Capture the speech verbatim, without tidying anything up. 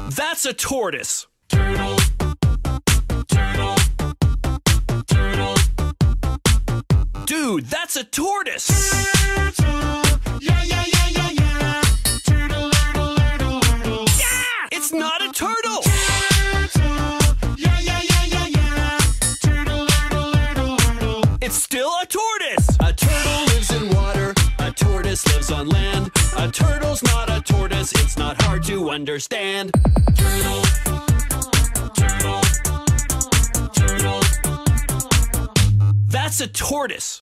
That's a tortoise. Turtle, turtle, turtle. Dude, that's a tortoise. Turtle, yeah, yeah, yeah, yeah, yeah. Turtle-urtle-urtle-urtle. Yeah! It's not a turtle. Turtle, yeah, yeah, yeah, yeah, yeah. Turtle-urtle-urtle-urtle. It's still a tortoise. A turtle lives in water. A tortoise lives on land. A turtle's not a tortoise. It's not hard to understand. Turtle, turtle, turtle. That's a tortoise.